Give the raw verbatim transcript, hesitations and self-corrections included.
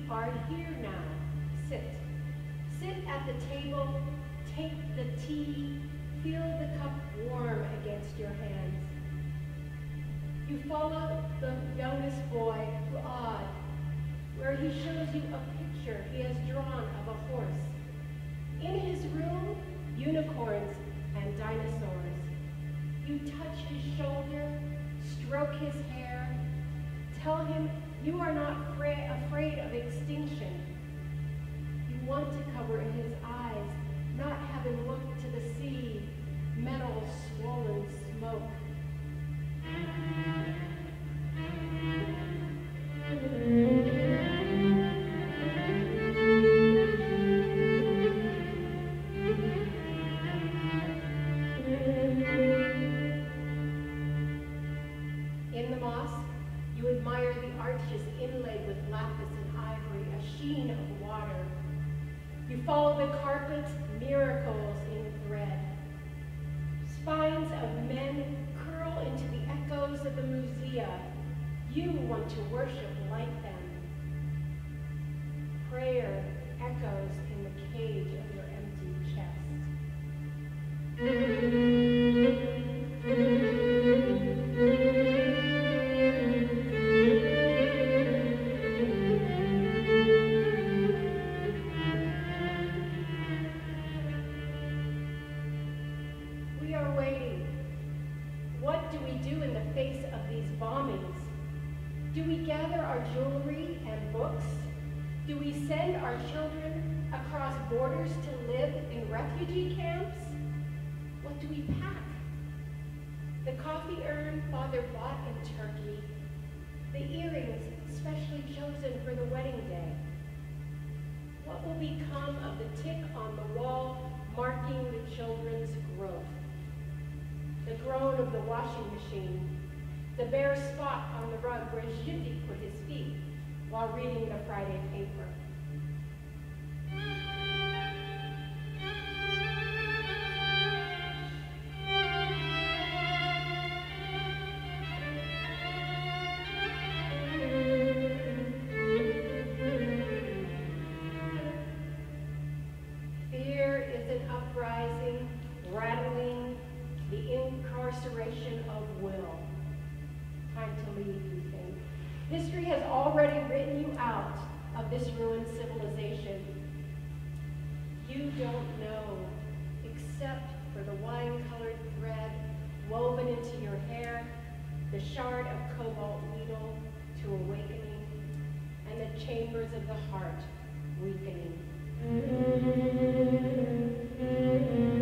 are here now. Sit. Sit at the table, take the tea, feel the cup warm against your hands. You follow the youngest boy, Fuad, where he shows you a picture he has drawn of a horse. In his room, unicorns and dinosaurs. You touch his shoulder, stroke his hair, tell him you are not afraid of extinction. You want to cover his eyes, not have him look to the sea, metal swollen smoke. In the mosque, you admire the arches inlaid with lapis and ivory, a sheen of water. You follow the carpet, miracles in thread. Spines of men curl into the echoes of the musea. You want to worship like them. Prayer echoes in the cage of your empty chest. We are waiting. What do we do in the face of these bombings? Do we gather our jewelry and books? Do we send our children across borders to live in refugee camps? What do we pack? The coffee urn Father bought in Turkey, the earrings specially chosen for the wedding day. What will become of the tick on the wall marking the children's growth? The groan of the washing machine, the bare spot on the rug where Jiti put his feet while reading the Friday paper. Fear is an uprising, rattling, the incarceration of will. Time to leave, you think. History has already written you out of this ruined civilization. You don't know, except for the wine-colored thread woven into your hair, the shard of cobalt needle to awakening, and the chambers of the heart weakening.